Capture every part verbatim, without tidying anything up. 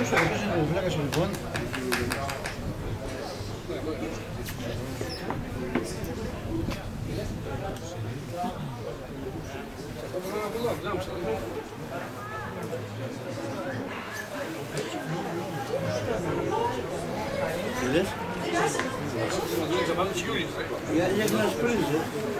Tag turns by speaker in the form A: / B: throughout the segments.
A: σου έπαιζε ο Βλάκας ο λοιπόν. Είδες? Για να σπρίζε.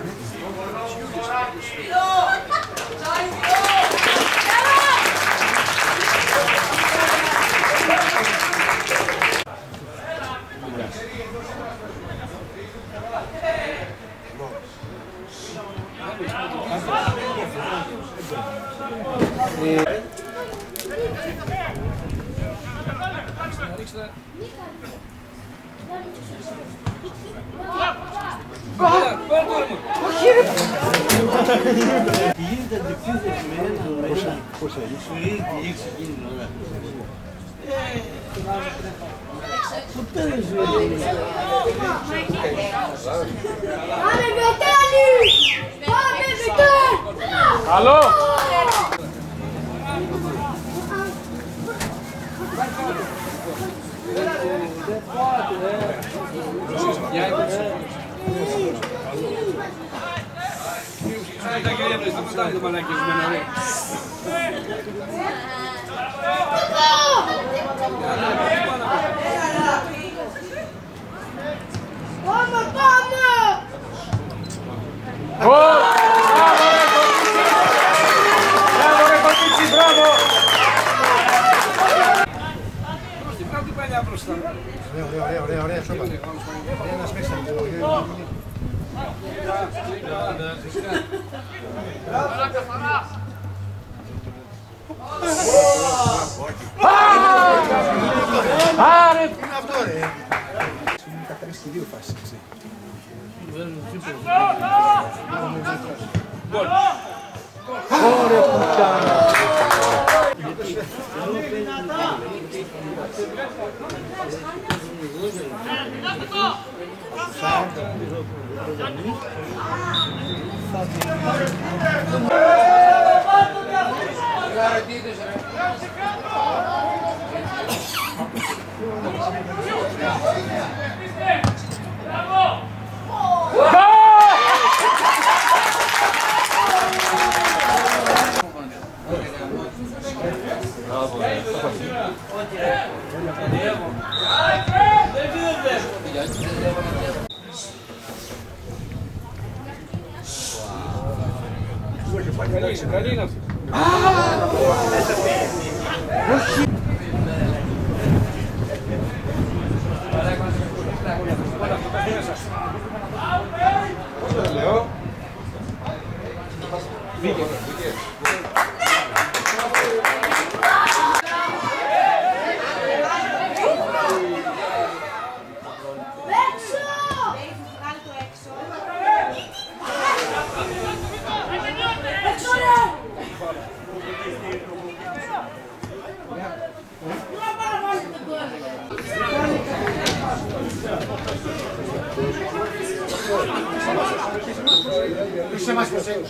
A: Γίνεται αντιπίθεση με ένα μέσα πώς θέλει, σου ρίχνει τη λήξη εκείνη την ώρα. Ποτέ δεν σου ρίχνει.
B: Πάμε Βετέλη! Πάμε Βετέλη!
C: Καλό!
D: Τα κυρία δεν σταματάει το μαλάκι σου με ένα ρε.
B: Πάμε, πάμε!
C: Μπράβο ρε Κοκκίτσι, μπράβο!
D: Την πρώτη παλιά μπροστά.
A: Ωραία, ωραία, ωραία, ωραία, σώπα. Ένας μέσα λίγο.
C: Άρε!
A: Είναι αυτό ρε. Είναι καθαρίσει και δύο φάσεις.
C: Ωρε πουτάνα!
D: Καλή είναι αυτή.
A: Λέω. Είσαι μας προσέγγους.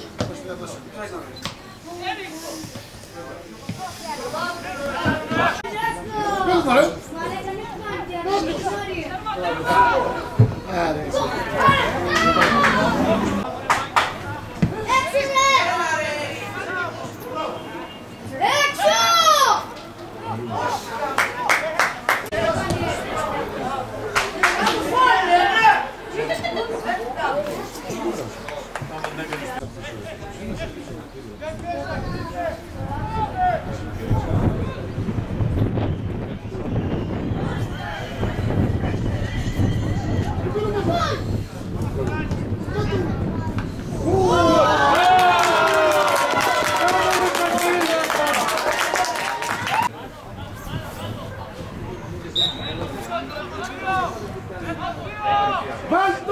A: Bye.